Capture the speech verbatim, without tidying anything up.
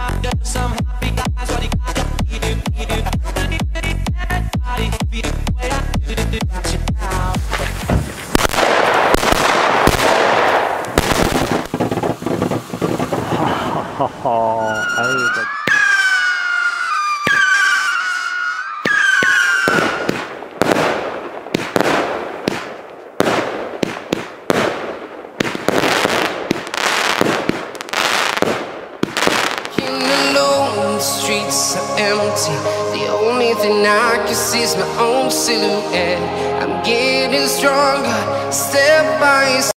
Streets are empty. The only thing I can see is my own silhouette. I'm getting stronger, step by step.